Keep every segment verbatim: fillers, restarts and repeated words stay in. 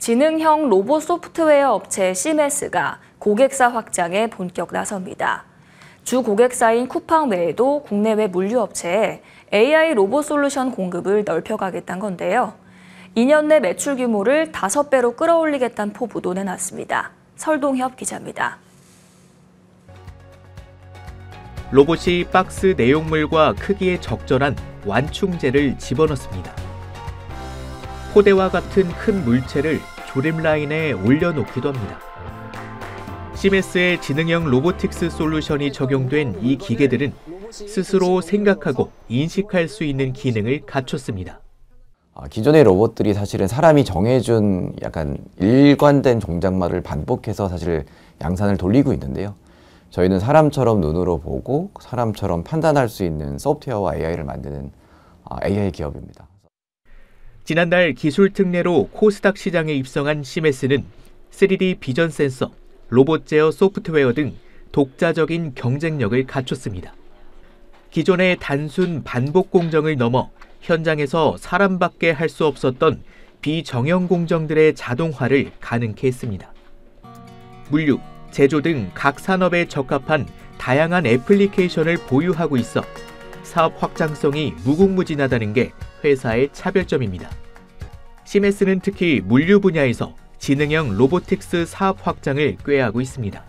지능형 로봇 소프트웨어 업체 시메스가 고객사 확장에 본격 나섭니다. 주 고객사인 쿠팡 외에도 국내외 물류업체에 에이아이 로봇 솔루션 공급을 넓혀가겠다는 건데요. 이 년 내 매출 규모를 다섯 배로 끌어올리겠다는 포부도 내놨습니다. 설동협 기자입니다. 로봇이 박스 내용물과 크기에 적절한 완충제를 집어넣습니다. 포대와 같은 큰 물체를 조립 라인에 올려놓기도 합니다. 시메스의 지능형 로보틱스 솔루션이 적용된 이 기계들은 스스로 생각하고 인식할 수 있는 기능을 갖췄습니다. 기존의 로봇들이 사실은 사람이 정해준 약간 일관된 동작만을 반복해서 사실 양산을 돌리고 있는데요. 저희는 사람처럼 눈으로 보고 사람처럼 판단할 수 있는 소프트웨어와 에이아이를 만드는 에이아이 기업입니다. 지난달 기술 특례로 코스닥 시장에 입성한 시메스는 쓰리디 비전 센서, 로봇 제어 소프트웨어 등 독자적인 경쟁력을 갖췄습니다. 기존의 단순 반복 공정을 넘어 현장에서 사람밖에 할 수 없었던 비정형 공정들의 자동화를 가능케 했습니다. 물류, 제조 등 각 산업에 적합한 다양한 애플리케이션을 보유하고 있어 사업 확장성이 무궁무진하다는 게 회사의 차별점입니다. 시메스는 특히 물류 분야에서 지능형 로보틱스 사업 확장을 꾀하고 있습니다.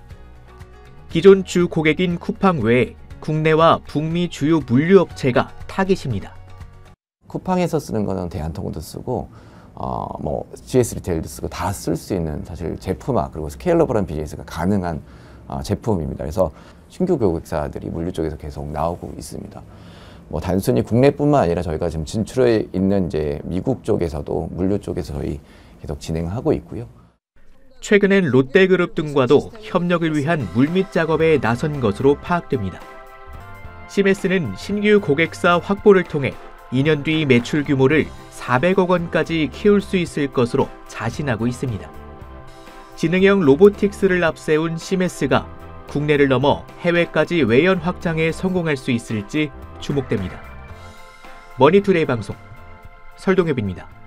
기존 주 고객인 쿠팡 외에 국내와 북미 주요 물류업체가 타깃입니다. 쿠팡에서 쓰는 거는 대한통운도 쓰고 어, 뭐 지에스 리테일도 쓰고 다 쓸 수 있는 사실 제품화 그리고 스케일러블한 비즈니스가 가능한 어, 제품입니다. 그래서 신규 고객사들이 물류 쪽에서 계속 나오고 있습니다. 뭐 단순히 국내뿐만 아니라 저희가 지금 진출해 있는 이제 미국 쪽에서도 물류 쪽에서 저희 계속 진행하고 있고요. 최근엔 롯데그룹 등과도 협력을 위한 물밑 작업에 나선 것으로 파악됩니다. 시메스는 신규 고객사 확보를 통해 이 년 뒤 매출 규모를 사백억 원까지 키울 수 있을 것으로 자신하고 있습니다. 지능형 로보틱스를 앞세운 시메스가 국내를 넘어 해외까지 외연 확장에 성공할 수 있을지 주목됩니다. 머니투데이 방송 설동엽입니다.